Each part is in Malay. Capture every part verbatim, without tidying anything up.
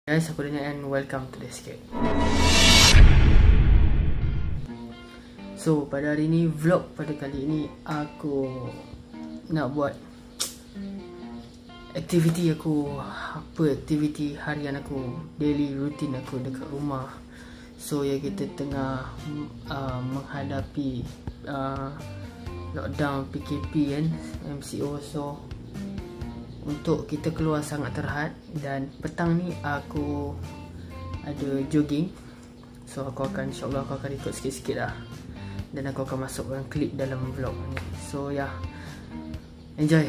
Guys, aku Daniel and welcome to the Escape. So, pada hari ini, vlog pada kali ini aku nak buat aktiviti aku, apa aktiviti harian aku, daily routine aku dekat rumah. So, ya kita tengah uh, menghadapi uh, lockdown P K P kan, M C O. So, untuk kita keluar sangat terhad. Dan petang ni aku ada jogging. So aku akan, insyaAllah aku akan record sikit-sikit lah. Dan aku akan masukkan klip dalam vlog ni. So ya, yeah, enjoy.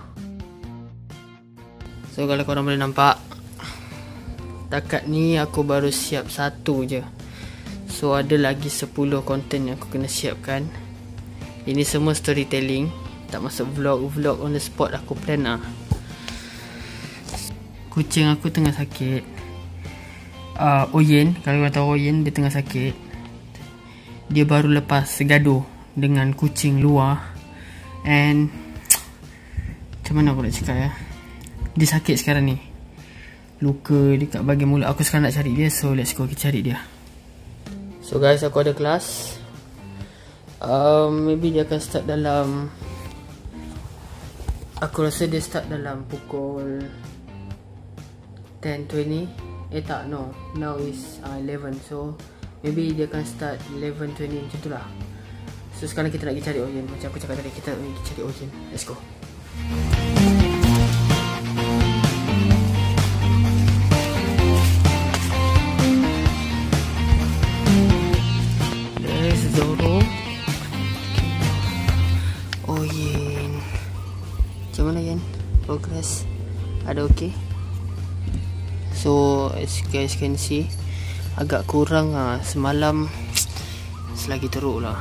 So kalau korang boleh nampak, takat ni aku baru siap satu je. So ada lagi sepuluh konten yang aku kena siapkan. Ini semua storytelling, tak masuk vlog. Vlog on the spot aku plan lah. Kucing aku tengah sakit. uh, Oyen, kalau korang tahu Oyen, dia tengah sakit. Dia baru lepas segaduh dengan kucing luar. And macam mana aku nak cakap ya, dia sakit sekarang ni, luka dekat bahagian mulut. Aku sekarang nak cari dia. So let's go, kita cari dia. So guys, aku ada kelas. um, Maybe dia akan start dalam, aku rasa dia start dalam pukul ten twenty. Eh tak, no, now is uh, eleven. So maybe dia akan start eleven twenty macam tu lah. So sekarang kita nak pergi cari Oyen. Macam aku cakap tadi, kita nak pergi cari Oyen. Let's go. There's Zoro. Oyen, macam mana Yen? Progress ada okey? So as you guys can see, agak kurang lah. Semalam selagi teruk lah.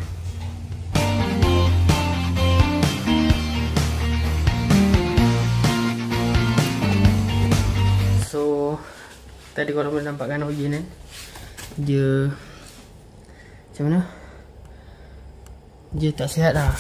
So tadi korang boleh nampak kan Oyen kan, dia macam mana, dia tak sihat lah.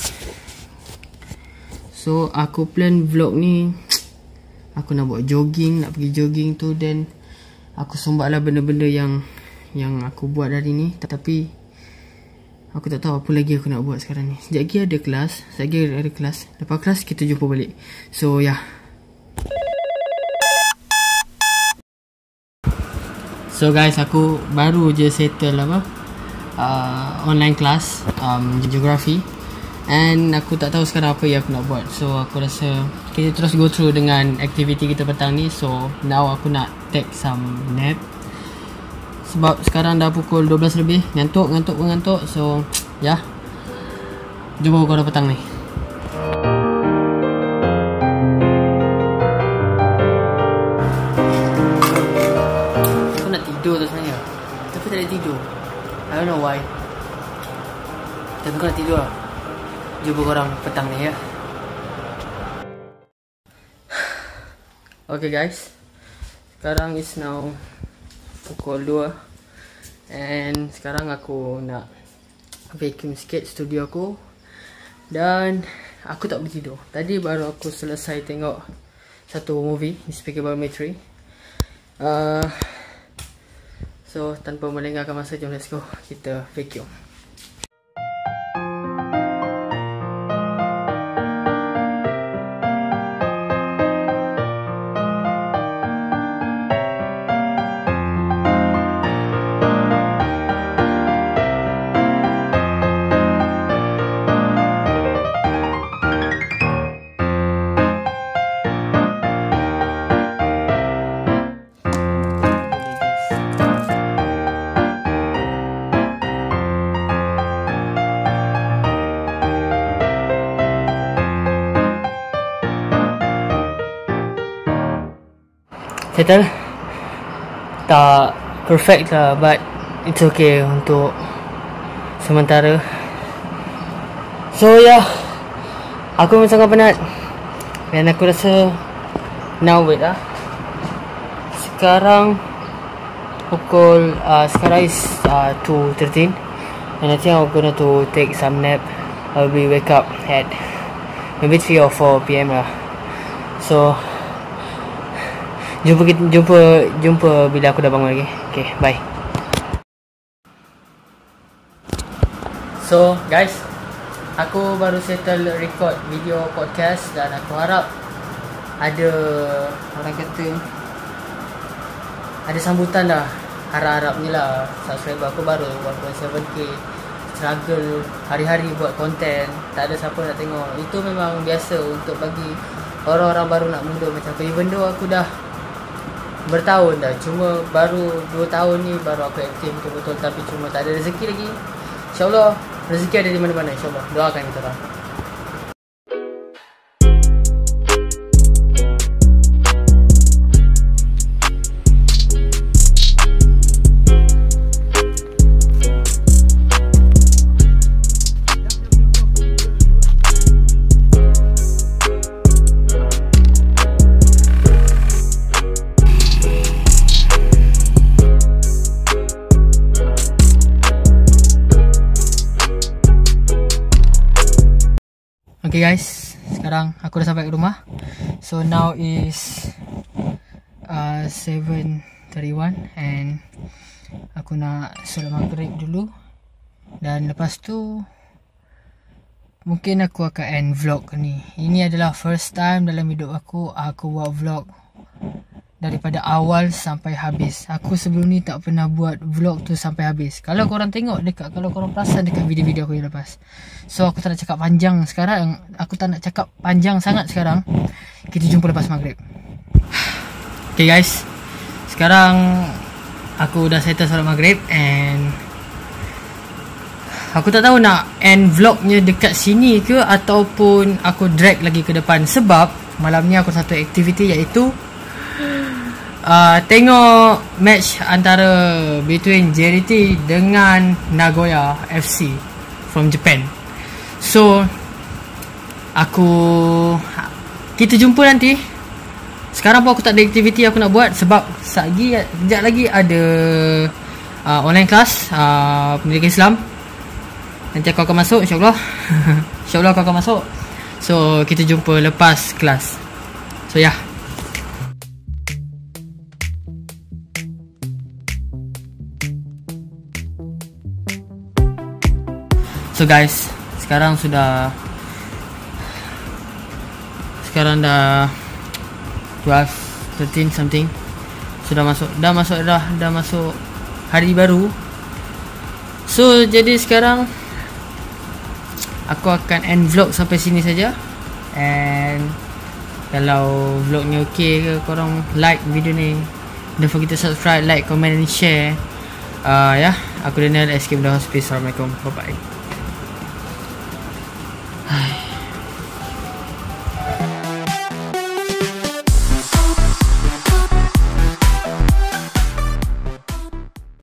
So aku plan vlog ni, aku nak buat jogging, nak pergi jogging tu. Dan aku sumbat lah benda-benda yang Yang aku buat hari ni. Tapi aku tak tahu apa lagi aku nak buat sekarang ni. Sekejap lagi ada kelas, sekejap lagi ada kelas. Lepas kelas kita jumpa balik. So ya, yeah. So guys, aku baru je settle apa uh, online class um, geografi. And aku tak tahu sekarang apa yang aku nak buat. So aku rasa kita terus go through dengan aktiviti kita petang ni. So now aku nak take some nap. Sebab sekarang dah pukul dua belas lebih. Ngantuk, ngantuk, ngantuk. So ya, yeah. Jumpa korang petang ni. Aku nak tidur tu sebenarnya, tapi tak ada tidur. I don't know why. Tapi aku nak tidur lah. Jumpa korang petang ni ya. Okay guys, sekarang is now pukul dua. And sekarang aku nak vacuum sikit studio aku. Dan aku tak boleh tidur. Tadi baru aku selesai tengok satu movie, Despicable Me three. uh, So tanpa melengahkan masa, jom let's go, kita vacuum. Settle? Tak perfect lah, but it's okay untuk sementara. So ya, yeah, aku memang sangat penat. Dan aku rasa now wait lah. Sekarang pukul uh, sekarang is uh, two thirteen. And I think I'm gonna to take some nap. I'll be wake up at maybe three or four p m lah. So Jumpa kita, jumpa jumpa bila aku dah bangun lagi. Okay, bye. So guys, aku baru settle record video podcast dan aku harap ada orang kata ada sambutan dah. Harap-harapnya lah. Subscriber aku baru one point seven K, struggle hari-hari buat konten, tak ada siapa nak tengok. Itu memang biasa untuk bagi orang-orang baru nak mula macam aku. Even though aku dah bertahun dah, cuma baru dua tahun ni baru aku aktif betul-betul. Tapi cuma tak ada rezeki lagi. InsyaAllah rezeki ada di mana-mana, insyaAllah. Doakan kita orang. Okay guys, sekarang aku dah sampai ke rumah. So now is uh, seven thirty-one and aku nak solat maghrib dulu. Dan lepas tu mungkin aku akan end vlog ni. Ini adalah first time dalam hidup aku aku buat vlog daripada awal sampai habis. Aku sebelum ni tak pernah buat vlog tu sampai habis. Kalau korang tengok dekat, kalau korang perasan dekat video-video aku yang lepas. So aku tak nak cakap panjang sekarang. Aku tak nak cakap panjang sangat sekarang. Kita jumpa lepas maghrib. Okay guys, sekarang aku dah settle solat maghrib and aku tak tahu nak end vlognya dekat sini ke ataupun aku drag lagi ke depan. Sebab malam ni aku satu aktiviti iaitu Uh, tengok match antara between J R T dengan Nagoya F C from Japan. So aku kita jumpa nanti. Sekarang pun aku tak ada aktiviti aku nak buat sebab lagi sekejap lagi ada uh, online class uh, pendidikan Islam. Nanti aku akan masuk, insyaAllah. InsyaAllah aku akan masuk. So kita jumpa lepas kelas. So ya yeah. So guys, sekarang sudah Sekarang dah twelve, thirteen something. Sudah masuk Dah masuk dah Dah masuk hari baru. So jadi sekarang aku akan end vlog sampai sini saja. And kalau vlognya okey ke, korang like video ni. Don't forget to subscribe, like, comment and share. uh, Ya yeah. Aku Daniel, Escape the Hospice. Assalamualaikum, bye bye. Hai.